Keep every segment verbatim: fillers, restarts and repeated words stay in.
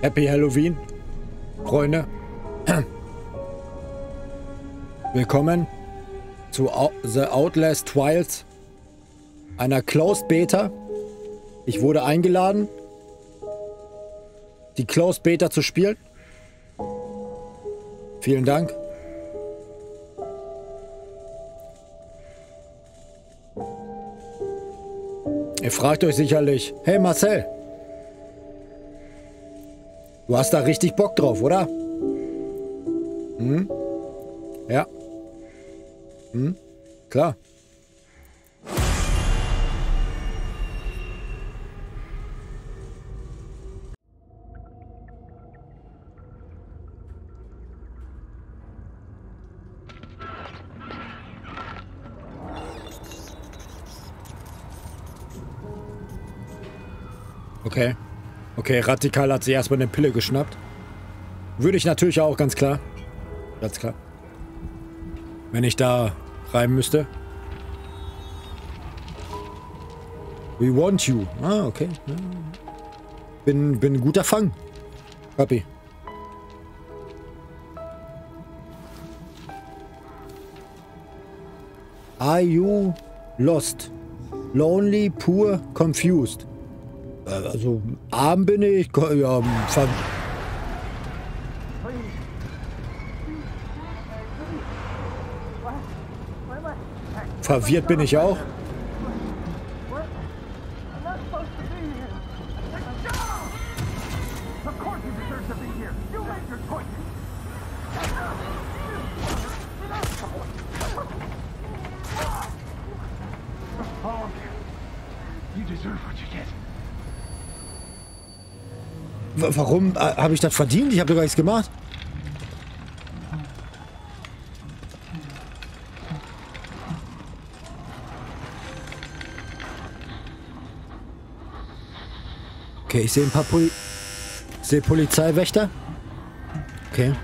Happy Halloween, Freunde. Willkommen zu The Outlast Trials, einer Closed Beta. Ich wurde eingeladen, die Closed Beta zu spielen. Vielen Dank. Ihr fragt euch sicherlich, hey Marcel, du hast da richtig Bock drauf, oder? Hm? Ja. Hm? Klar. Okay. Okay, Radikal hat sich erstmal eine Pille geschnappt. Würde ich natürlich auch, ganz klar. Ganz klar. Wenn ich da rein müsste. We want you. Ah, okay. Bin, bin ein guter Fang. Papi. Are you lost? Lonely, poor, confused? Also, arm bin ich. Ja, ver verwirrt bin ich auch. Warum habe ich das verdient? Ich habe doch gar nichts gemacht. Okay, ich sehe ein paar Poli ich sehe Polizeiwächter. Okay.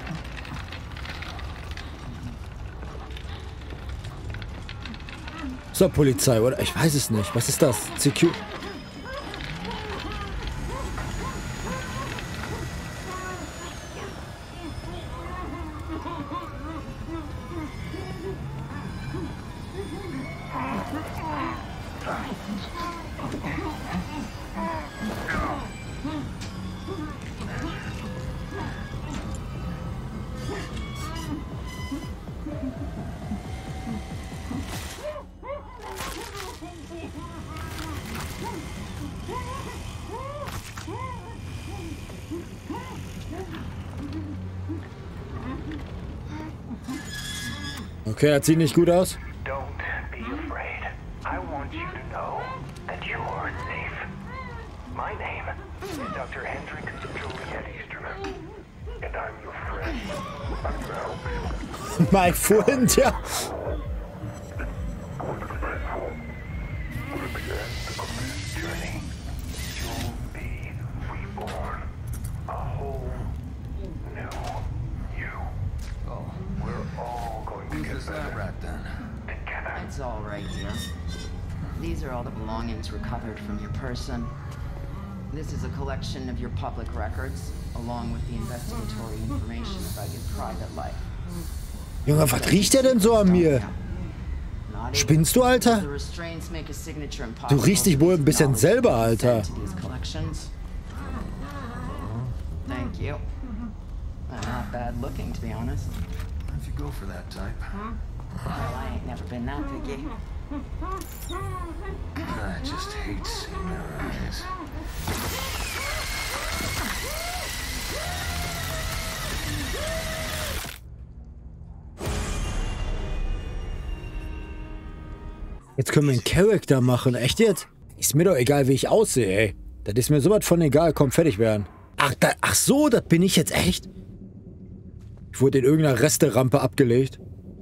So, Polizei, oder? Ich weiß es nicht. Was ist das? C Q. Okay, das sieht nicht gut aus. Don't be afraid. I want you to know that you're safe. My name is Doctor Hendrik Juliet Easterman. And I'm your friend. I'm your help. Mein Freund, ja. It's all right here. These are all the belongings recovered from your person. This is a collection of your public records, along with the investigatory information about your private life. Junge, was riecht der denn so an mir? Spinnst du, Alter? Du riechst dich wohl ein bisschen selber, Alter. Thank you. Not bad looking, to be honest. If you go for that type. Well, I ain't never been that picky. I just hate seeing their eyes. Jetzt können wir einen Charakter machen. Echt jetzt? Ist mir doch egal, wie ich aussehe, ey. Das ist mir sowas von egal. Komm, fertig werden. Ach, da, ach so, das bin ich jetzt echt? Ich wurde in irgendeiner Resterampe abgelegt.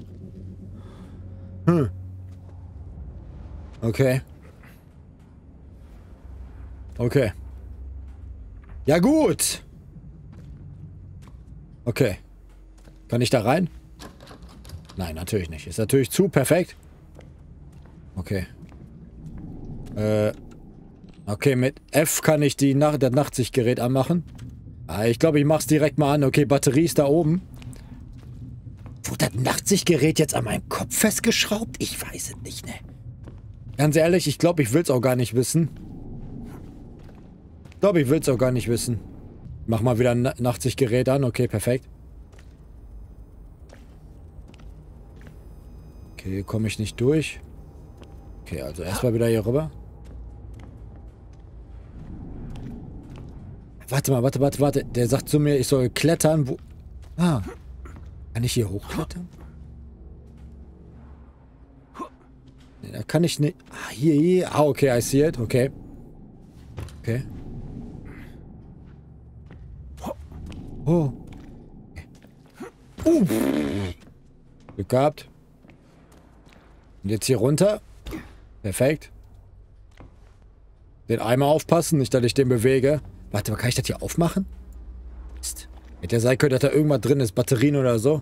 Hm. Okay. Okay. Ja gut. Okay. Kann ich da rein? Nein, natürlich nicht. Ist natürlich zu. Perfekt. Okay. Äh. Okay, mit F kann ich die Nacht, das Nachtsichtgerät anmachen. Ah, ich glaube, ich mach's direkt mal an. Okay, Batterie ist da oben. Wurde das Nachtsichtgerät jetzt an meinem Kopf festgeschraubt? Ich weiß es nicht, ne? Ganz ehrlich, ich glaube, ich will's auch gar nicht wissen. Ich glaube, ich will's auch gar nicht wissen. Mach mal wieder ein Na- Nachtsichtgerät an. Okay, perfekt. Okay, hier komme ich nicht durch. Okay, also erstmal wieder hier rüber. Warte mal, warte, warte, warte. Der sagt zu mir, ich soll klettern. Wo... Ah. Kann ich hier hochklettern? Nee, da kann ich nicht... Ah, hier, hier. Ah, okay, I see it. Okay. Okay. Oh. Uh. Glück gehabt. Und jetzt hier runter. Perfekt. Den Eimer aufpassen, nicht, dass ich den bewege. Warte mal, kann ich das hier aufmachen? Mist. Hätte ja sein können, dass da irgendwas drin ist. Batterien oder so.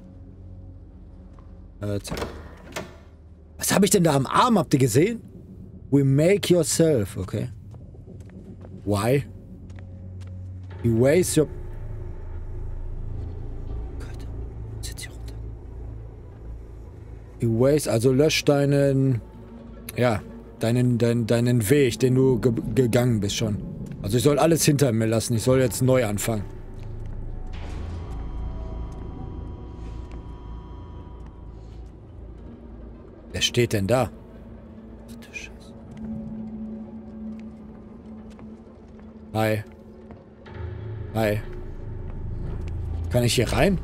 Äh, Was habe ich denn da am Arm? Habt ihr gesehen? We make yourself. Okay. Why? Erase your... Gott. Sitz hier runter. Erase, also lösch deinen... Ja, deinen, deinen, deinen Weg, den du ge gegangen bist schon. Also ich soll alles hinter mir lassen. Ich soll jetzt neu anfangen. Wer steht denn da? Ach du Scheiße. Hi. Hi. Kann ich hier rein?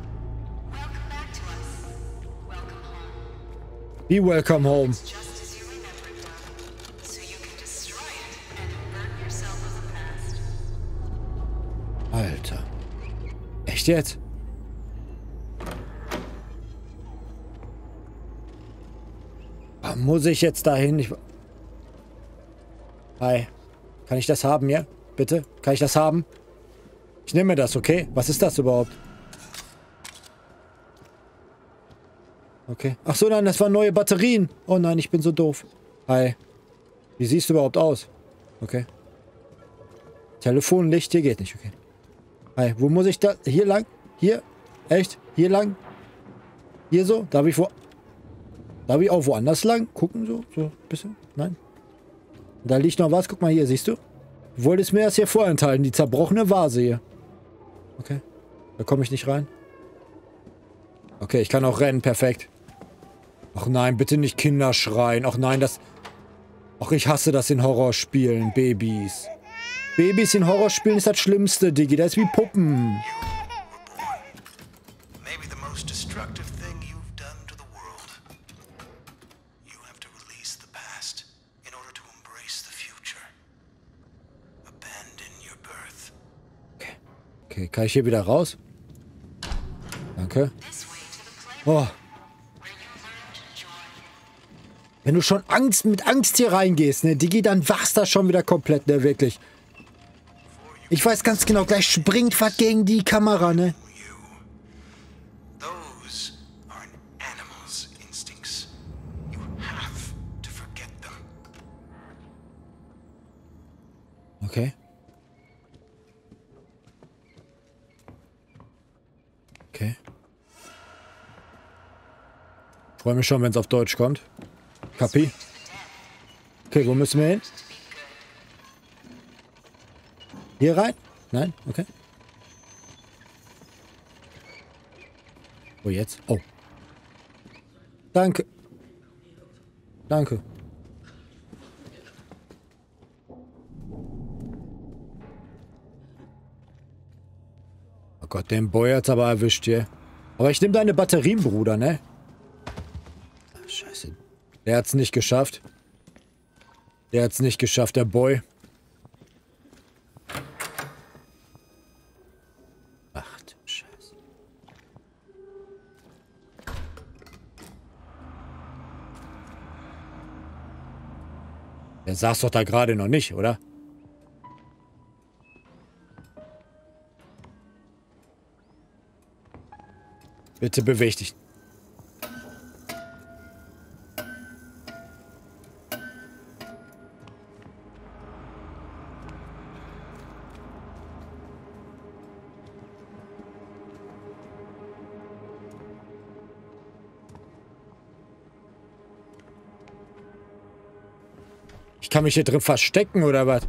Be welcome home. Alter. Echt jetzt? Muss ich jetzt dahin? Ich... Hi. Kann ich das haben, ja? Bitte? Kann ich das haben? Ich nehme mir das, okay? Was ist das überhaupt? Okay. Ach so, nein, das waren neue Batterien. Oh nein, ich bin so doof. Hi. Wie siehst du überhaupt aus? Okay. Telefonlicht, hier geht nicht, okay. Hi, wo muss ich da? Hier lang? Hier? Echt? Hier lang? Hier so? Darf ich wo... Darf ich auch woanders lang? Gucken so? So ein bisschen? Nein? Da liegt noch was. Guck mal hier, siehst du? Du wolltest mir das hier vorenthalten. Die zerbrochene Vase hier. Okay. Da komme ich nicht rein. Okay, ich kann auch rennen. Perfekt. Ach nein, bitte nicht Kinder schreien. Ach nein, das... Ach, ich hasse das in Horrorspielen. Babys. Babys in Horrorspielen ist das Schlimmste, Diggi. Das ist wie Puppen. Okay, kann ich hier wieder raus? Danke. Oh. Wenn du schon Angst mit Angst hier reingehst, ne, Digi, dann war's das schon wieder komplett, ne, wirklich. Ich weiß ganz genau, gleich springt was gegen die Kamera, ne? Okay. Okay. Freue mich schon, wenn es auf Deutsch kommt. Kapi? Okay, wo müssen wir hin? Hier rein? Nein? Okay. Wo jetzt? Oh. Danke. Danke. Oh Gott, den Boy hat's aber erwischt hier. Aber ich nehme deine Batterien, Bruder, ne? Ach, scheiße. Der hat's nicht geschafft. Der hat's nicht geschafft, der Boy. Ach du Scheiße. Der saß doch da gerade noch nicht, oder? Bitte beweg dich. Ich kann mich hier drin verstecken, oder was?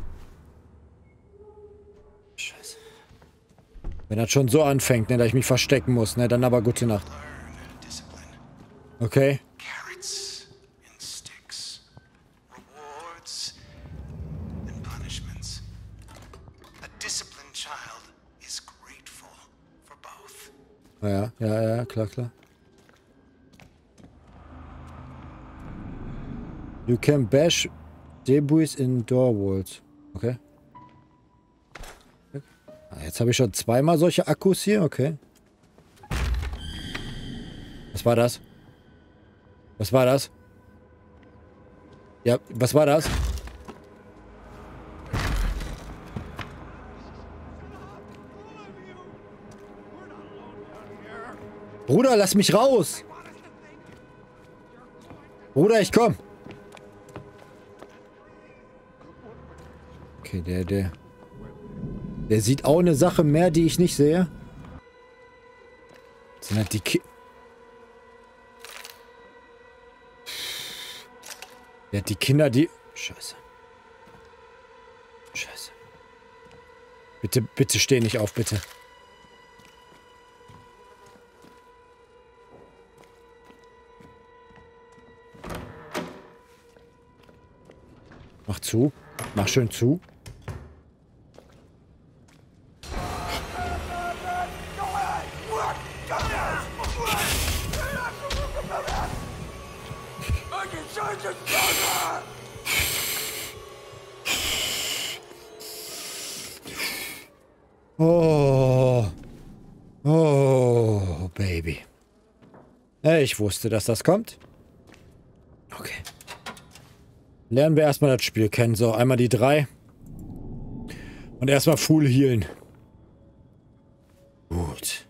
Scheiße. Wenn das schon so anfängt, ne, dass ich mich verstecken muss, ne, dann aber gute Nacht. Okay. Ja, ja, ja, klar, klar. You can bash debris in door walls. Okay. Jetzt habe ich schon zweimal solche Akkus hier, okay. Was war das? Was war das? Ja, was war das? Bruder, lass mich raus! Bruder, ich komm! Okay, der, der... Der sieht auch eine Sache mehr, die ich nicht sehe. Das sind halt die Ki... Der hat die Kinder, die... Scheiße. Scheiße. Bitte, bitte steh nicht auf, bitte. Mach zu. Mach schön zu. Oh. Oh, Baby. Ich wusste, dass das kommt. Okay. Lernen wir erstmal das Spiel kennen. So, einmal die drei. Und erstmal full healen. Gut.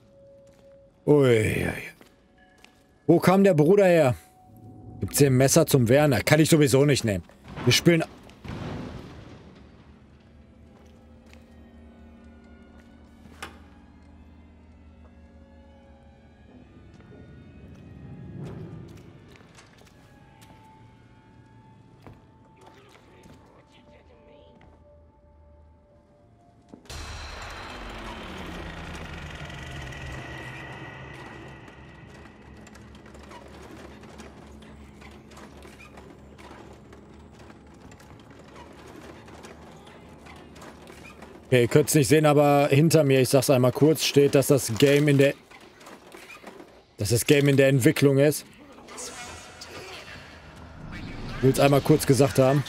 Ui. Wo kam der Bruder her? Gibt's hier ein Messer zum Werner? Kann ich sowieso nicht nehmen. Wir spielen... Okay, ihr könnt es nicht sehen, aber hinter mir, ich sag's einmal kurz, steht, dass das Game in der... Dass das Game in der Entwicklung ist. Ich will es einmal kurz gesagt haben.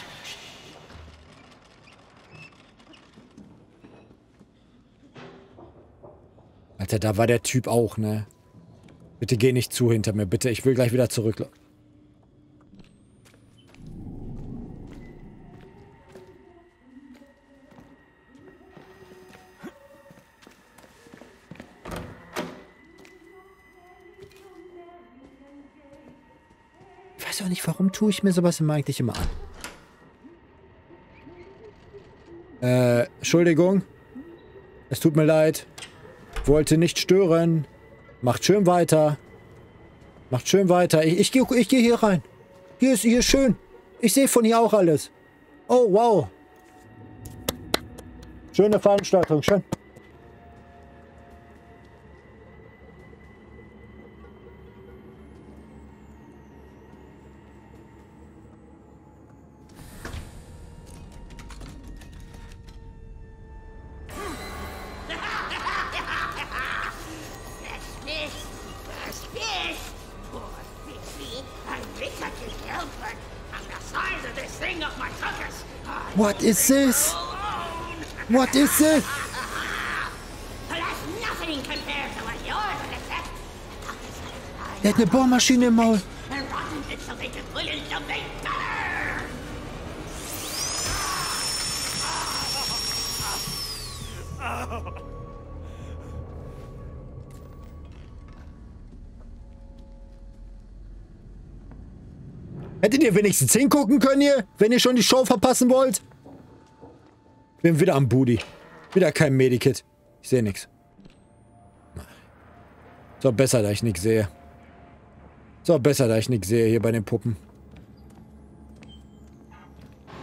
Alter, da war der Typ auch, ne? Bitte geh nicht zu hinter mir, bitte. Ich will gleich wieder zurück. Ich weiß auch nicht, warum tue ich mir sowas immer eigentlich immer an. Äh, Entschuldigung. Es tut mir leid. Wollte nicht stören. Macht schön weiter. Macht schön weiter. Ich, ich gehe ich geh hier rein. Hier ist, hier ist schön. Ich sehe von hier auch alles. Oh, wow. Schöne Veranstaltung. Schön. What is this? What is this? Er hat eine Bohrmaschine im Maul. Hättet ihr wenigstens hingucken können hier, wenn ihr schon die Show verpassen wollt? Bin wieder am Booty. Wieder kein Medikit. Ich sehe nichts. Ist doch besser, da ich nichts sehe. Ist doch besser, da ich nichts sehe hier bei den Puppen.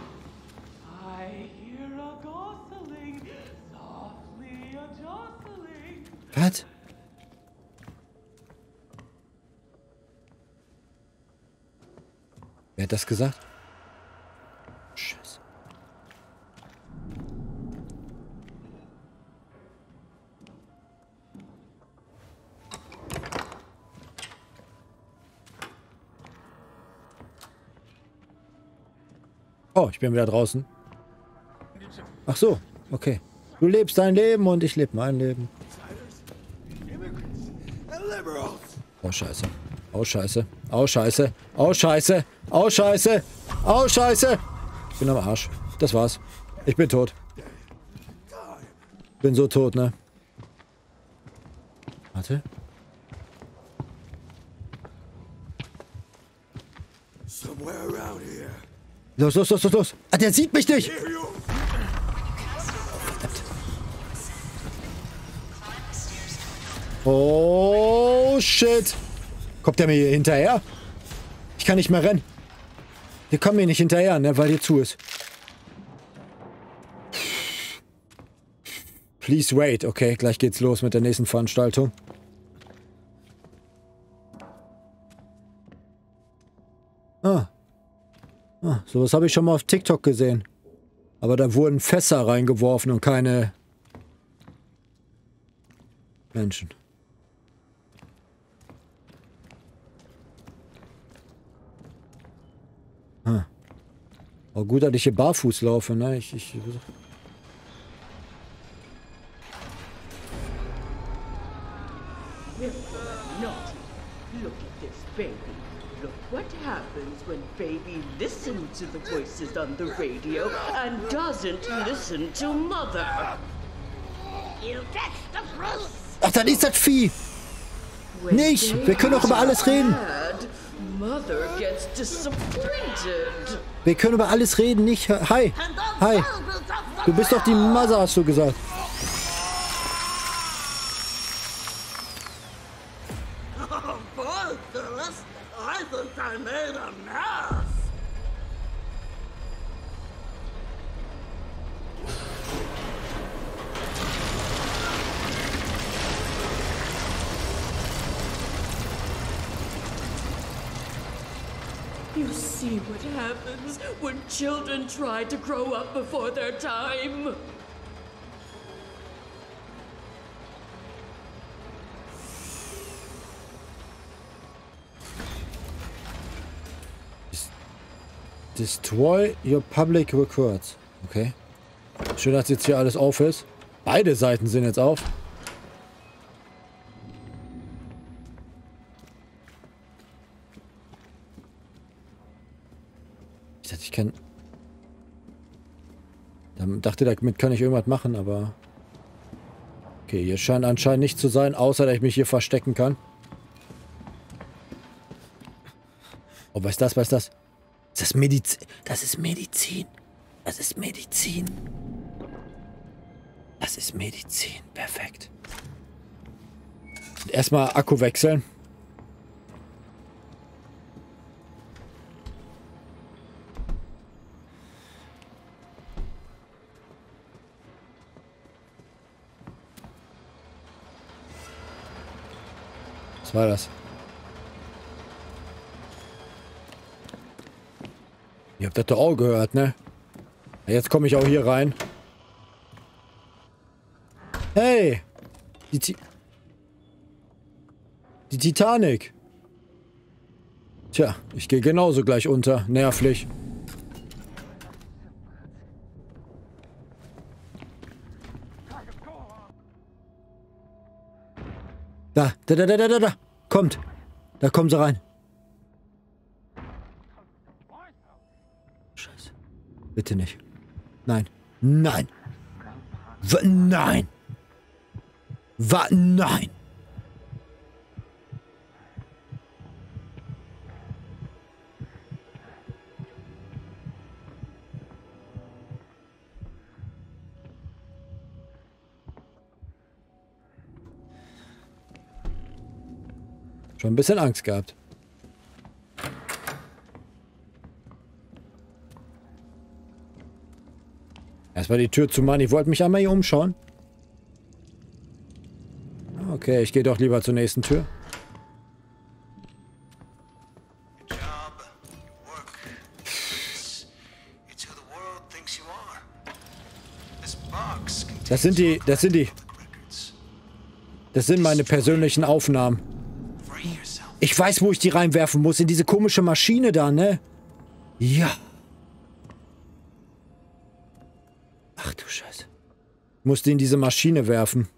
Was? Wer hat das gesagt? Scheiße. Oh, ich bin wieder draußen. Ach so, okay. Du lebst dein Leben und ich lebe mein Leben. Oh, scheiße. Oh, scheiße. Oh, scheiße. Oh, scheiße. Oh, scheiße. Oh, scheiße. Ich bin am Arsch. Das war's. Ich bin tot. Bin so tot, ne? Warte. Los, los, los, los, los. Ah, der sieht mich nicht. Oh, shit. Kommt der mir hier hinterher? Ich kann nicht mehr rennen. Wir kommen mir nicht hinterher, ne, weil hier zu ist. Please wait. Okay, gleich geht's los mit der nächsten Veranstaltung. Ah. Ah, sowas habe ich schon mal auf TikTok gesehen. Aber da wurden Fässer reingeworfen und keine Menschen. Ah. Oh, gut, dass ich hier barfuß laufe, ne? Ich, ich Look at this baby. Look what happens when baby listens to the voices on the radio and doesn't listen to mother. You catch the Bruce. Ach, dann ist das Vieh. Nicht. Wir können doch über alles reden. Mother gets disappointed. Wir können über alles reden, nicht... Hi. Hi. Du bist doch die Mother, hast du gesagt. I think I made a mess. You see what happens when children try to grow up before their time. Destroy your public records. Okay. Schön, dass jetzt hier alles auf ist. Beide Seiten sind jetzt auf. Ich dachte, ich kann... Ich dachte, damit kann ich irgendwas machen, aber... Okay, hier scheint anscheinend nicht zu sein, außer dass ich mich hier verstecken kann. Oh, was ist das, was ist das? Ist das Medizin? Das ist Medizin. Das ist Medizin. Das ist Medizin. Perfekt. Erstmal Akku wechseln. Was war das? Ihr habt das doch auch gehört, ne? Jetzt komme ich auch hier rein. Hey! Die, Ti die Titanic. Tja, ich gehe genauso gleich unter. Nervlich. Da, da, da, da, da, da. Kommt. Da kommen sie rein. Scheiße. Bitte nicht. Nein. Nein. W nein. Was? Nein. Schon ein bisschen Angst gehabt. Erstmal die Tür zu machen. Ich wollte mich einmal hier umschauen. Okay, ich gehe doch lieber zur nächsten Tür. Das sind die, das sind die. Das sind meine persönlichen Aufnahmen. Ich weiß, wo ich die reinwerfen muss. In diese komische Maschine da, ne? Ja. Ach du Scheiße. Ich muss die in diese Maschine werfen.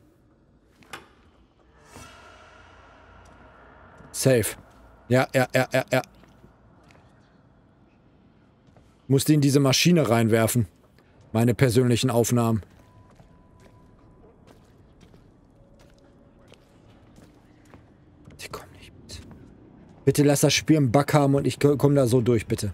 Safe. Ja, ja, ja, ja, ja. Muss die in diese Maschine reinwerfen. Meine persönlichen Aufnahmen. Die kommen nicht mit. Bitte lass das Spiel einen Bug haben und ich komme da so durch, bitte.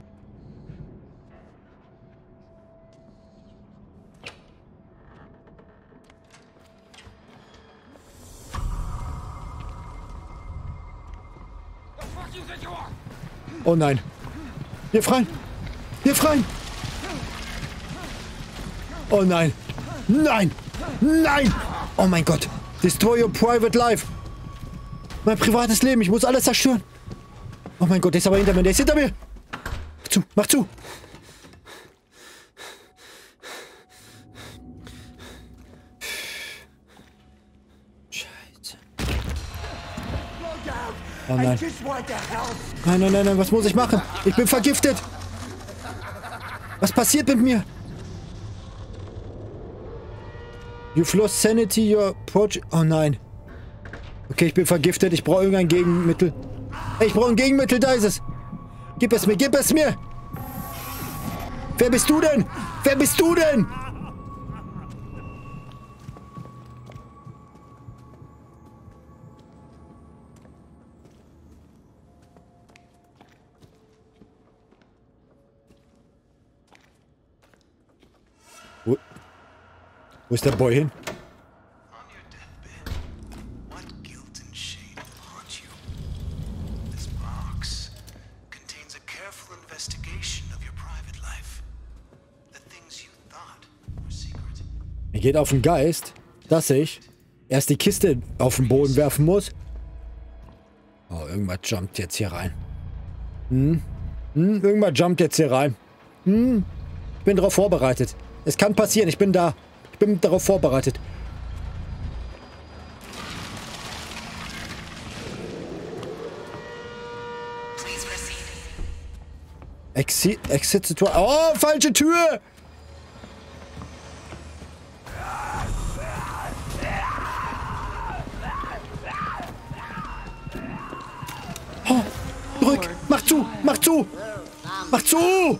Oh nein. Hier frei. Hier frei. Oh nein. Nein. Nein. Oh mein Gott. Destroy your private life. Mein privates Leben. Ich muss alles zerstören. Oh mein Gott, der ist aber hinter mir. Der ist hinter mir. Mach zu. Mach zu. Scheiße. Oh nein. Nein, nein, nein, nein. Was muss ich machen? Ich bin vergiftet. Was passiert mit mir? You've lost sanity, your project... Oh nein. Okay, ich bin vergiftet. Ich brauche irgendein Gegenmittel. Hey, ich brauche ein Gegenmittel. Da ist es. Gib es mir, gib es mir. Wer bist du denn? Wer bist du denn? Wo, wo ist der Boy hin? Er geht auf den Geist, dass ich erst die Kiste auf den Boden werfen muss. Oh, irgendwas jumpt jetzt hier rein. Hm? Hm? Irgendwas jumpt jetzt hier rein. Hm? Ich bin darauf vorbereitet. Es kann passieren, ich bin da. Ich bin darauf vorbereitet. Exit, Exit Situation. Oh, falsche Tür! Oh, drück! Mach zu! Mach zu! Mach zu!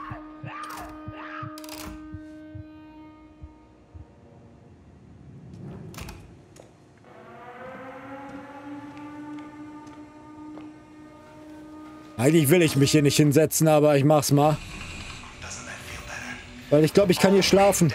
Eigentlich will ich mich hier nicht hinsetzen, aber ich mach's mal. Weil ich glaube, ich kann hier schlafen.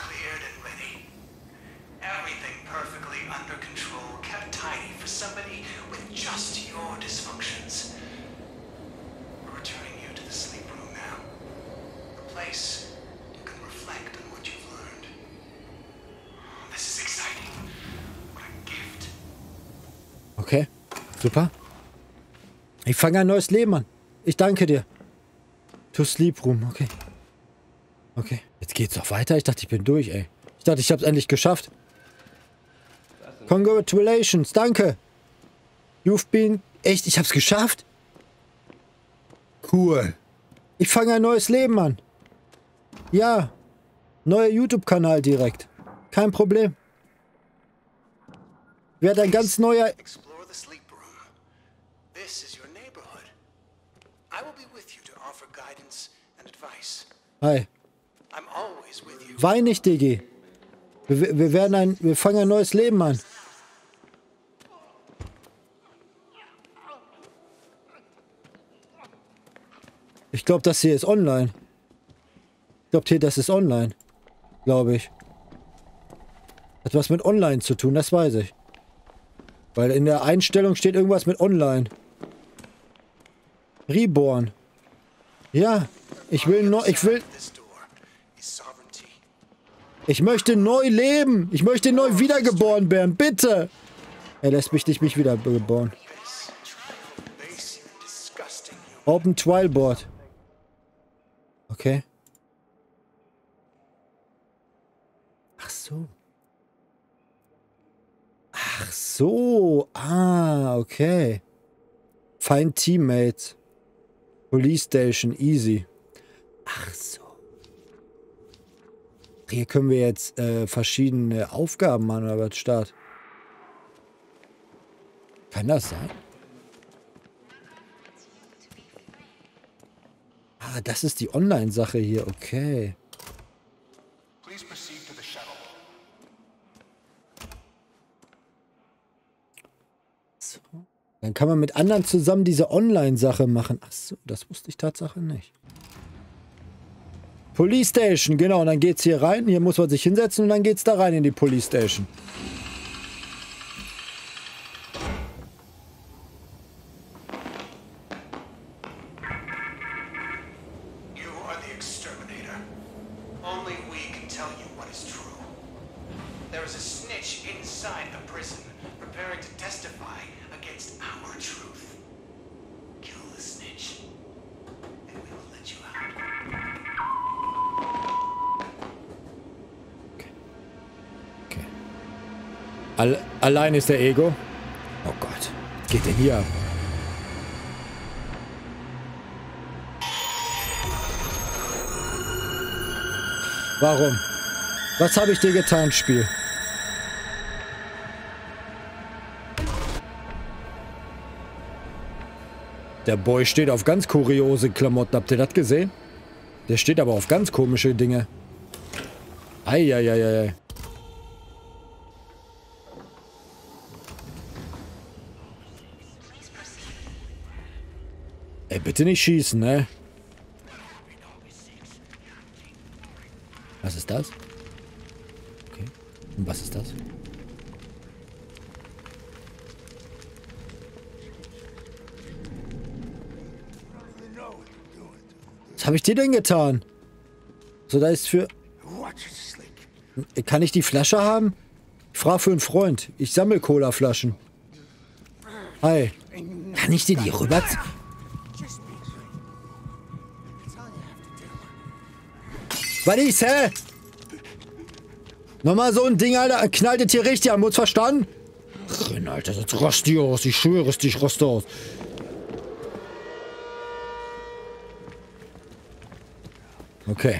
Okay, super. Ich fange ein neues Leben an. Ich danke dir. To Sleep Room, okay. Okay, jetzt geht's noch weiter. Ich dachte, ich bin durch, ey. Ich dachte, ich hab's endlich geschafft. Congratulations, danke. You've been... Echt, ich hab's geschafft? Cool. Ich fange ein neues Leben an. Ja. Neuer YouTube-Kanal direkt. Kein Problem. Werde ein ganz neuer... Hi. Wein nicht, Diggi. Wir, wir werden ein... Wir fangen ein neues Leben an. Ich glaube, das hier ist online. Ich glaube, hier, das ist online. Glaube ich. Hat was mit online zu tun, das weiß ich. Weil in der Einstellung steht irgendwas mit online. Reborn. Ja, ich will noch, ich will... Ich möchte neu leben. Ich möchte neu wiedergeboren werden, bitte. Er lässt mich nicht mich wiedergeboren. Open Trial Board. Okay. Ach so. Ach so. Ah, okay. Find Teammates. Police Station. Easy. Ach so. Hier können wir jetzt äh, verschiedene Aufgaben machen, oder was? Start. Kann das sein? Ah, das ist die Online-Sache hier. Okay. So. Dann kann man mit anderen zusammen diese Online-Sache machen. Ach so, das wusste ich Tatsache nicht. Police Station, genau. Und dann geht's hier rein. Hier muss man sich hinsetzen und dann geht's da rein in die Police Station. All, allein ist der Ego. Oh Gott. Was geht denn hier ab? Warum? Was habe ich dir getan, Spiel? Der Boy steht auf ganz kuriose Klamotten. Habt ihr das gesehen? Der steht aber auf ganz komische Dinge. Eieieiei. Ey, bitte nicht schießen, ne? Was ist das? Okay. Und was ist das? Was habe ich dir denn getan? So, da ist für... Kann ich die Flasche haben? Ich frage für einen Freund. Ich sammle Cola-Flaschen. Hi. Kann ich dir die rüber... Was ist, hä? Nochmal so ein Ding, Alter. Knallt das hier richtig an. Muss verstanden? Renn, Alter. Das rast die aus. Ich schwöre es dich, rost aus. Okay.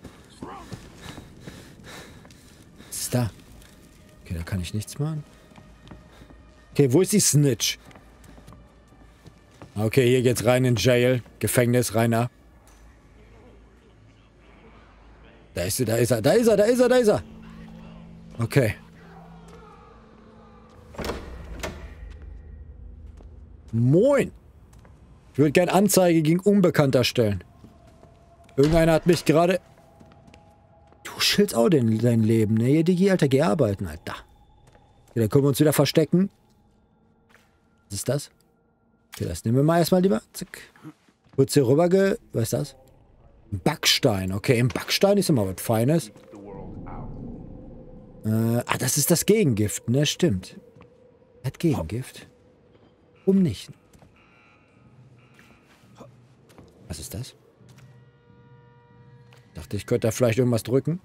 Was ist da? Okay, da kann ich nichts machen. Okay, wo ist die Snitch? Okay, hier geht's rein in Jail. Gefängnis, rein ab. Da ist er, da ist er, da ist er, da ist er, da ist er. Okay. Moin. Ich würde gern Anzeige gegen Unbekannter stellen. Irgendeiner hat mich gerade... Du schildst auch den, dein Leben, ne? Hier, Digi, Alter, geh arbeiten, Alter. Okay, dann können wir uns wieder verstecken. Was ist das? Okay, das nehmen wir mal erstmal lieber. Zack. Kurz hier rüber ge... Was ist das? Backstein. Okay, im Backstein ist immer was Feines. Äh, ah, das ist das Gegengift, ne? Stimmt. Hat Gegengift. Um nicht. Was ist das? Dachte, ich könnte da vielleicht irgendwas drücken.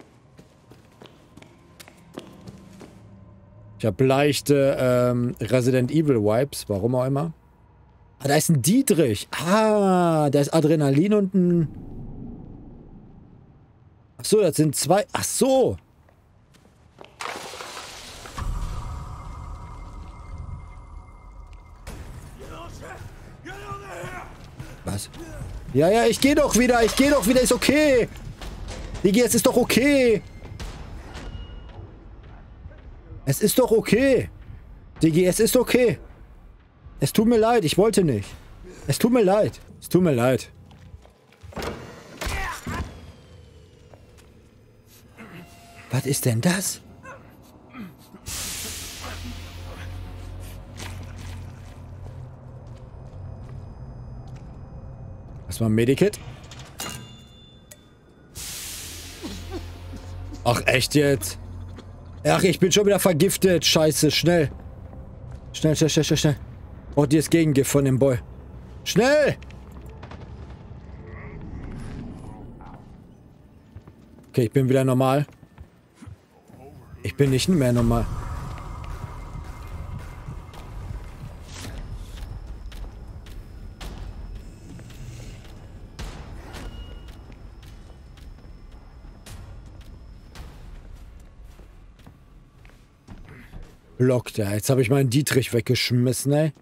Ich habe leichte ähm, Resident Evil Vibes, warum auch immer. Ah, da ist ein Dietrich. Ah, da ist Adrenalin und ein... Ach so, das sind zwei... Ach so. Was? Ja, ja, ich gehe doch wieder. Ich gehe doch wieder. Ist okay. Digi, es ist doch okay. Es ist doch okay. Digi, es ist okay. Es tut mir leid. Ich wollte nicht. Es tut mir leid. Es tut mir leid. Was ist denn das? Erstmal ein Medikit. Ach, echt jetzt? Ach, ich bin schon wieder vergiftet. Scheiße, schnell. Schnell, schnell, schnell, schnell, schnell. Oh, die ist Gegengift von dem Boy. Schnell! Okay, ich bin wieder normal. Ich bin nicht mehr normal. Blockt, ja. Jetzt habe ich meinen Dietrich weggeschmissen, ey.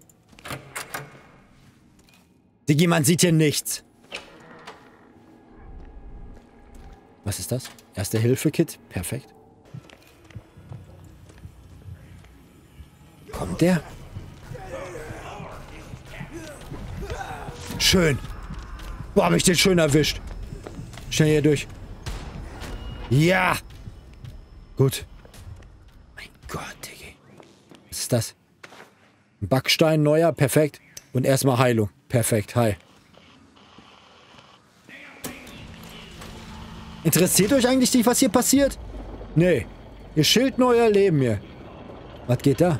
Digi, man sieht hier nichts. Was ist das? Erste-Hilfe-Kit? Perfekt. Kommt der? Schön. Boah, hab ich den schön erwischt. Schnell hier durch. Ja. Gut. Mein Gott, Digi. Was ist das? Ein Backstein, neuer, perfekt. Und erstmal Heilung. Perfekt, hi. Interessiert euch eigentlich nicht, was hier passiert? Nee. Ihr schildert euer Leben hier. Was geht da?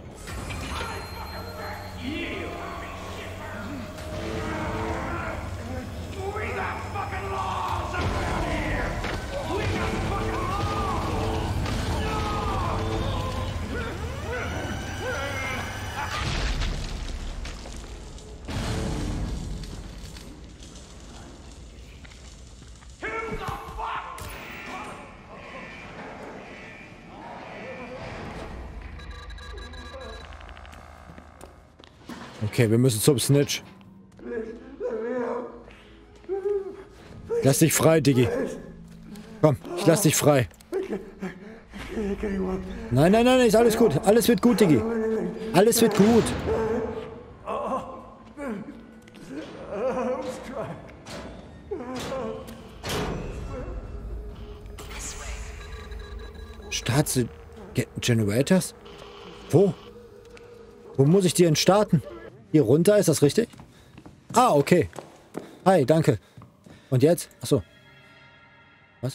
Okay, wir müssen zum Snitch. Lass dich frei, Diggi. Komm, ich lass dich frei. Nein, nein, nein, ist alles gut. Alles wird gut, Diggi. Alles wird gut. Starts Generators? Wo? Wo muss ich die denn starten? Hier runter, ist das richtig? Ah, okay. Hi, danke. Und jetzt? Achso. Was?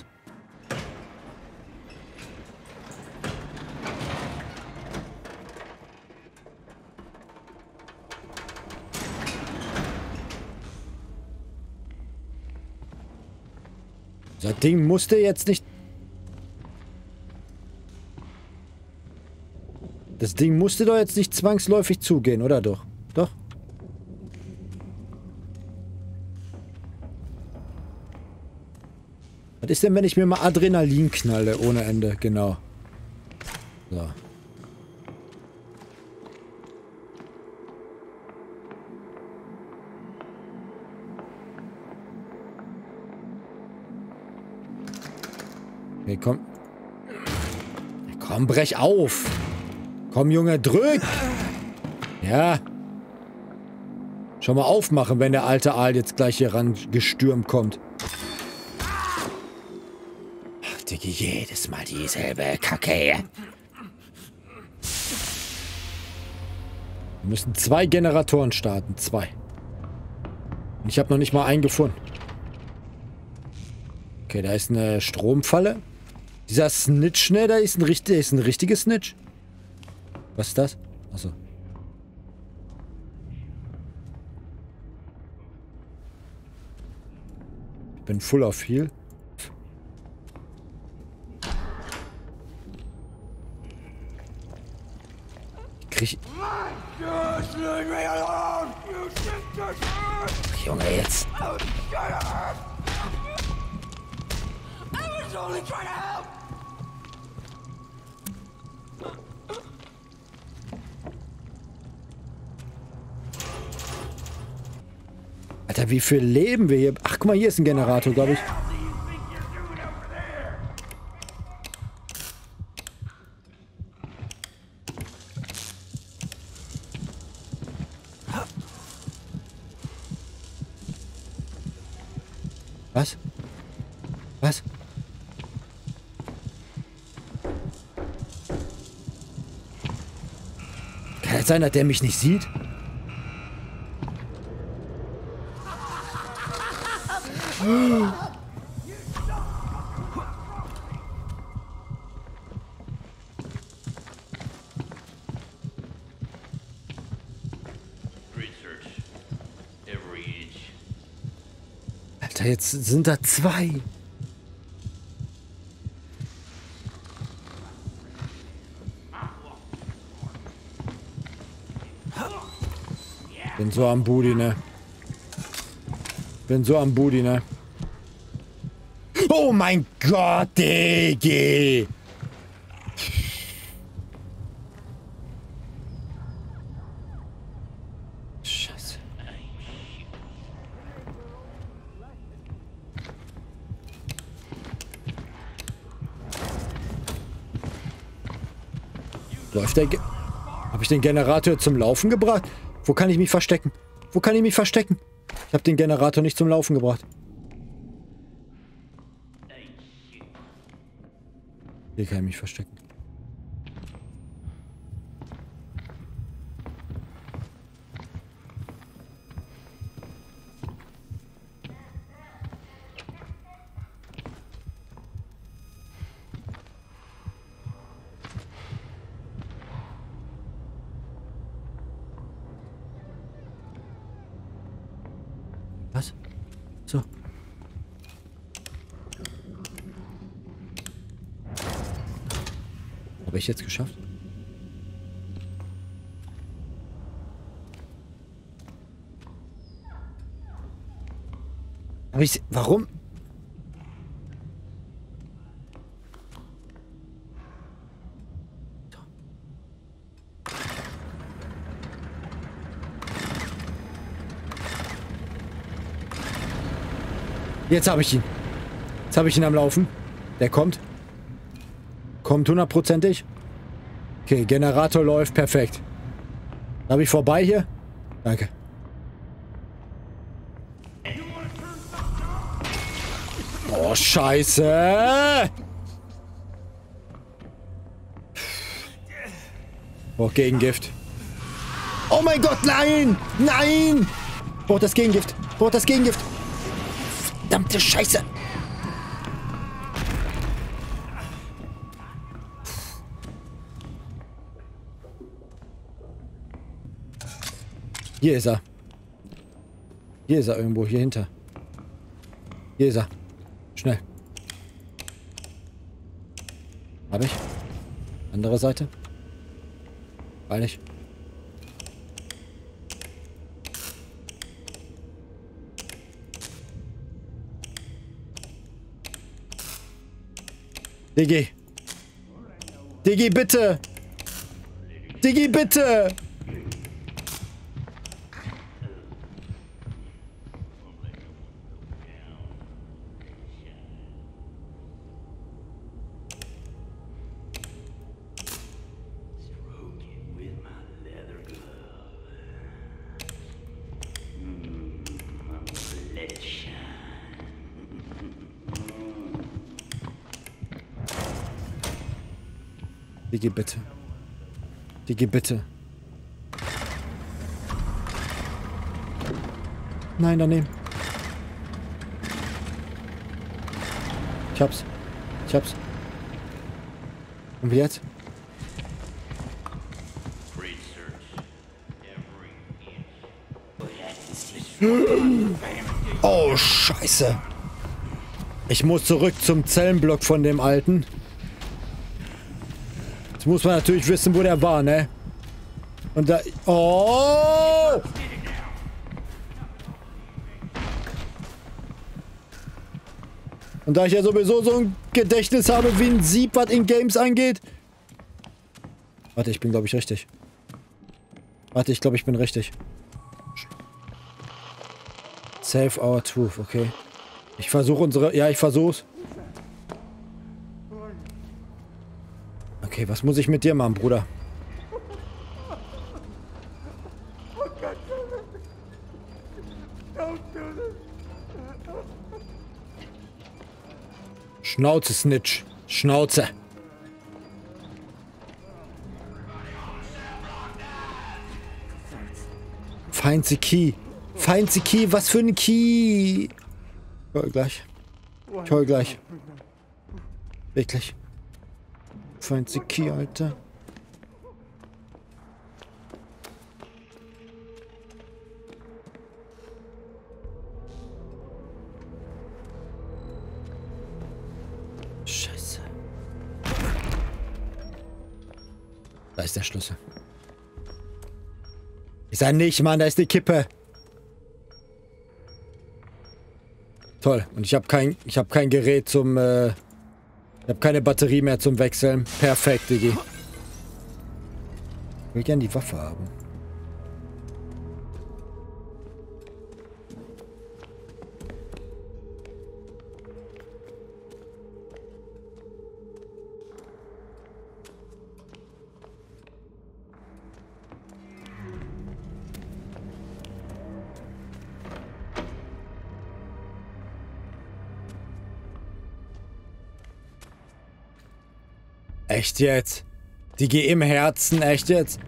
Das Ding musste jetzt nicht... Das Ding musste doch jetzt nicht zwangsläufig zugehen, oder doch? Doch? Was ist denn, wenn ich mir mal Adrenalin knalle ohne Ende? Genau. So. Okay, komm. Komm, brech auf. Komm, Junge, drück. Ja. Schon mal aufmachen, wenn der alte Aal jetzt gleich hier ran gestürmt kommt. Ach, Diggi, jedes Mal dieselbe Kacke. Wir müssen zwei Generatoren starten. Zwei. Und ich habe noch nicht mal einen gefunden. Okay, da ist eine Stromfalle. Dieser Snitch, ne, da ist ein, richtig, ist ein richtiges Snitch. Was ist das? Achso. Ich bin full auf Heal. Ich krieg... Ach, Junge, jetzt. Alter, wie viel leben wir hier? Ach, guck mal, hier ist ein Generator, glaube ich. Was? Was? Kann es sein, dass der mich nicht sieht? jetzt sind da zwei. Bin so am Booty, ne? Bin so am Booty, ne? Oh mein Gott, Digi! Scheiße. Läuft der... Ge Habe ich den Generator zum Laufen gebracht? Wo kann ich mich verstecken? Wo kann ich mich verstecken? Ich habe den Generator nicht zum Laufen gebracht. Hier kann ich mich verstecken. Was? So. Habe ich jetzt geschafft? Habe ich... Warum? Jetzt habe ich ihn. Jetzt habe ich ihn am Laufen. Der kommt. Kommt hundertprozentig. Okay, Generator läuft. Perfekt. Habe ich vorbei hier? Danke. Oh, Scheiße. Oh, Gegengift. Oh mein Gott, nein! Nein! Braucht das Gegengift. Braucht das Gegengift. Verdammte Scheiße. Hier ist er. Hier ist er irgendwo, hier hinter. Hier ist er. Schnell. Hab ich. Andere Seite. Weil nicht. Digi. Digi, bitte. Digi, bitte. Digi, bitte. Digi, bitte. Nein, daneben. Ich hab's. Ich hab's. Und wie jetzt? Oh, Scheiße. Ich muss zurück zum Zellenblock von dem Alten. Jetzt muss man natürlich wissen, wo der war, ne? Und da... Oh! Und da ich ja sowieso so ein Gedächtnis habe wie ein Sieb, was in Games angeht. Warte, ich bin, glaube ich, richtig. Warte, ich glaube, ich bin richtig. Save our truth, okay. Ich versuche unsere... Ja, ich versuch's. Okay, was muss ich mit dir machen, Bruder? Schnauze, Snitch. Schnauze. Fancy Key. Fancy Key, was für ein Key? Ich hol gleich. Ich hol gleich. Wirklich. Fancy Key, Alter. Da ist der Schlüssel. Ich sag nicht, Mann, da ist die Kippe. Toll. Und ich habe kein, ich habe kein Gerät zum, äh, ich habe keine Batterie mehr zum Wechseln. Perfekt, Digi. Ich will gerne die Waffe haben. Echt jetzt? Die G im Herzen, echt jetzt?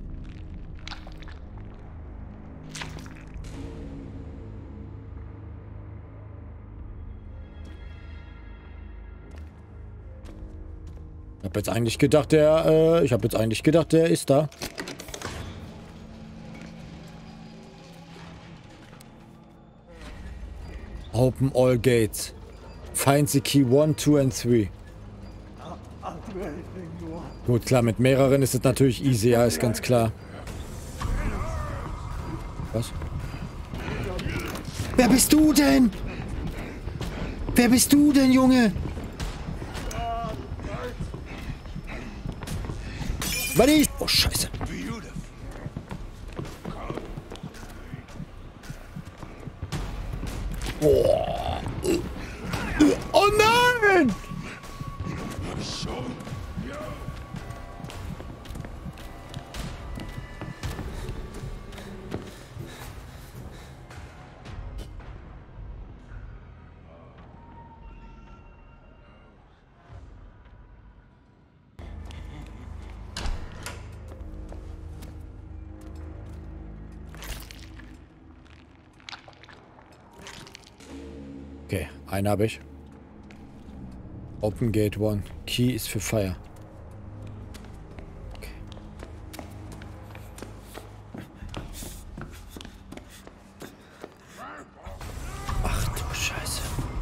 Ich hab jetzt eigentlich gedacht, der, äh, ich hab jetzt eigentlich gedacht, der ist da. Open all gates. Find the key one, two and three. Gut, klar, mit mehreren ist es natürlich easy, ja, ist ganz klar. Was? Wer bist du denn? Wer bist du denn, Junge? Was ist? Oh, Scheiße. Oh, oh nein! Okay, einen habe ich. Open Gate One. Key ist für Fire. Okay. Ach du Scheiße.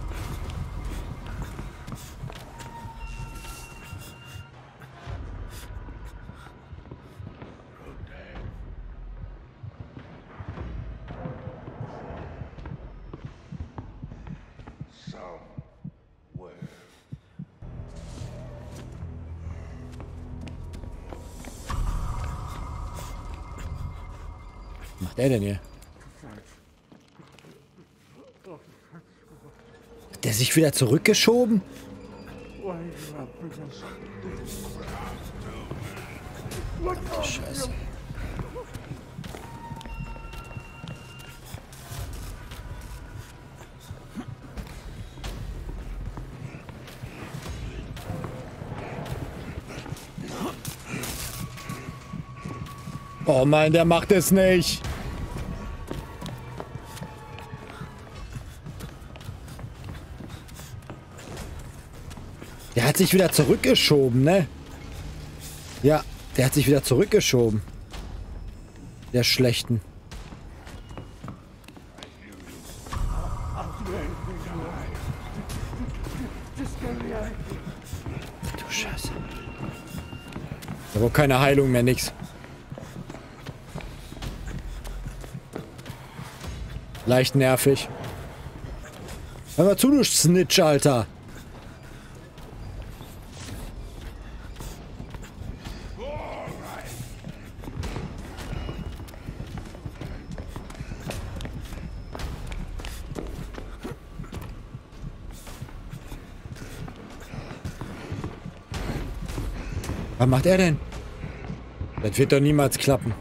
Was macht er denn hier? Hat der sich wieder zurückgeschoben? Ach, Scheiße. Oh nein, der macht es nicht. Der hat sich wieder zurückgeschoben, ne? Ja, der hat sich wieder zurückgeschoben. Der Schlechten. Ach du Scheiße. Da war keine Heilung mehr, nix. Leicht nervig. Hör mal zu, du Snitch, Alter. Was macht er denn? Das wird doch niemals klappen.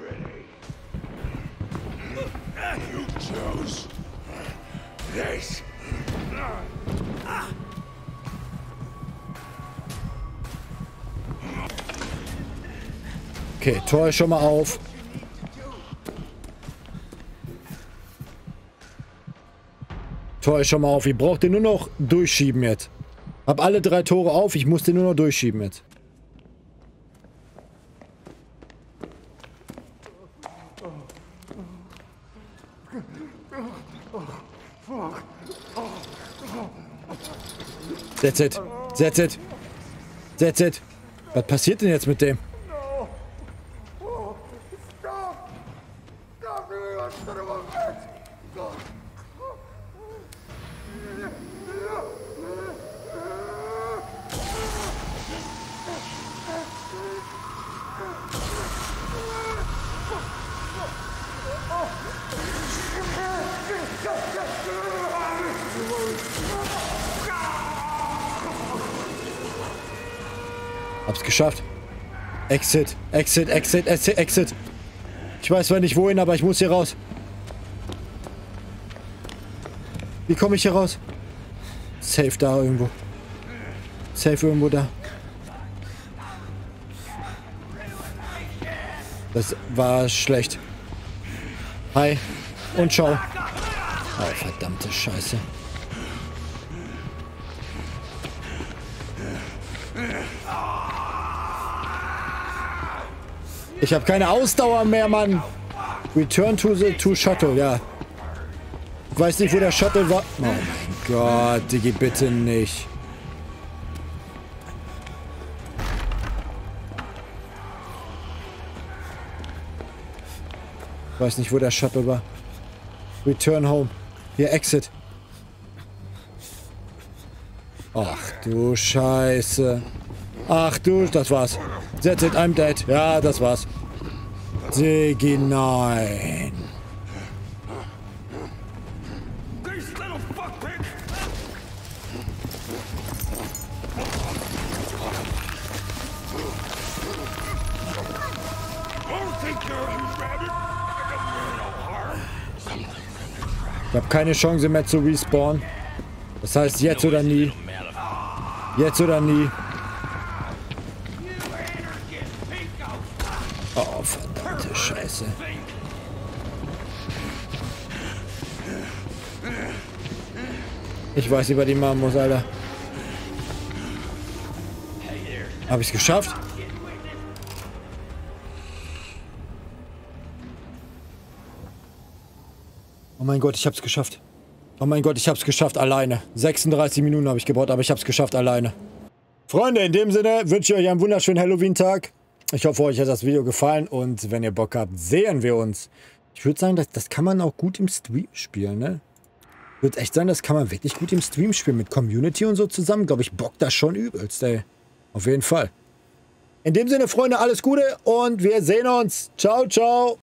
Okay, Tor ist schon mal auf. Tor ist schon mal auf. Ich brauche den nur noch durchschieben jetzt. Hab alle drei Tore auf. Ich muss den nur noch durchschieben jetzt. That's it. That's it. That's it. Was passiert denn jetzt mit dem? Hab's geschafft. Exit, Exit, Exit, Exit, Exit. Ich weiß zwar nicht wohin, aber ich muss hier raus. Wie komme ich hier raus? Safe da irgendwo. Safe irgendwo da. Das war schlecht. Hi und ciao. Oh, verdammte Scheiße. Ich habe keine Ausdauer mehr, Mann. Return to the to Shuttle, ja. Ich weiß nicht, wo der Shuttle war. Oh mein Gott, Diggi, bitte nicht. Ich weiß nicht, wo der Shuttle war. Return home. Hier, Exit. Ach du Scheiße. Ach du, das war's. That's it, I'm dead. Ja, das war's. Diggi, nein. Ich habe keine Chance mehr zu respawnen. Das heißt, jetzt oder nie. Jetzt oder nie. Oh, verdammte Scheiße. Ich weiß nicht, was ich machen muss, Alter. Habe ich es geschafft? Oh mein Gott, ich hab's geschafft. Oh mein Gott, ich hab's geschafft, alleine. sechsunddreißig Minuten habe ich gebraucht, aber ich hab's geschafft, alleine. Freunde, in dem Sinne wünsche ich euch einen wunderschönen Halloween-Tag. Ich hoffe, euch hat das Video gefallen und wenn ihr Bock habt, sehen wir uns. Ich würde sagen, das, das kann man auch gut im Stream spielen, ne? Ich würde echt sagen, das kann man wirklich gut im Stream spielen. Mit Community und so zusammen, glaube ich, bockt das schon übelst, ey. Auf jeden Fall. In dem Sinne, Freunde, alles Gute und wir sehen uns. Ciao, ciao.